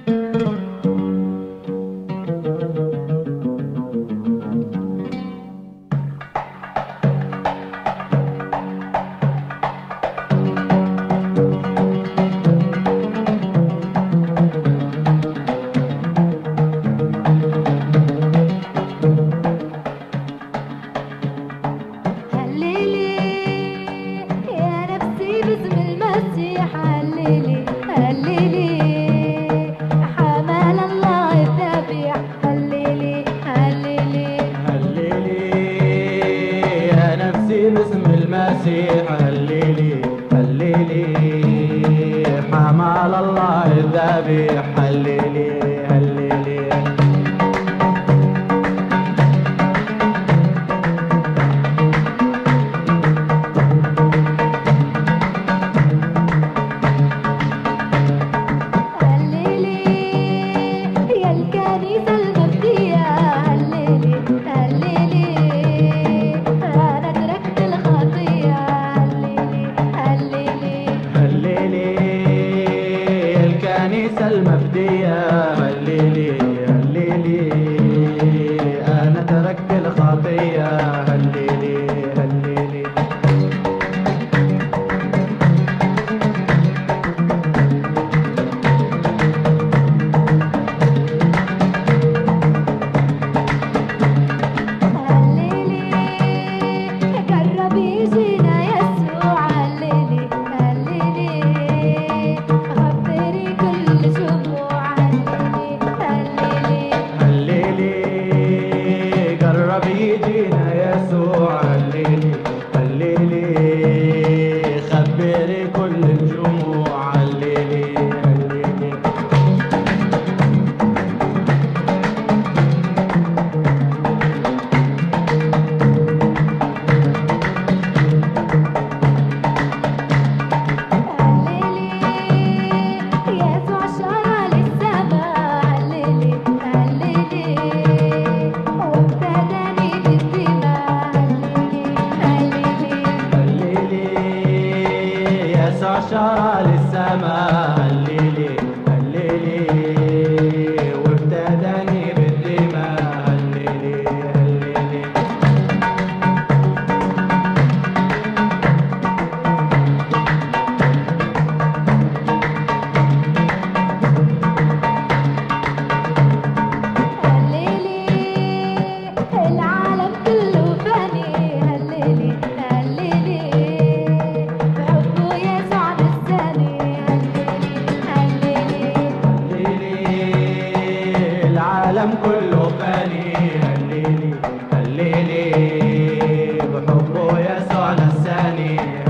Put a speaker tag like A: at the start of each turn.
A: باسم المسيح هللي هللي، حمل الله الذبيح هللي هللي. الكنيسة المفدية هللي هللي، أنا تركت الخطية هللي هللي.
B: قرب يجينا يسوع هللي هللي،
A: قرب يجينا يسوع هللي هللي، خبري كل الجموع هللي هللي. شرى للسماء هللي هللي، وابتداني بالدماء هللي هللي.
B: العالم كله فاني هللي هللي،
A: العالم كله فاني هللي هللي، بحبه يسوع نساني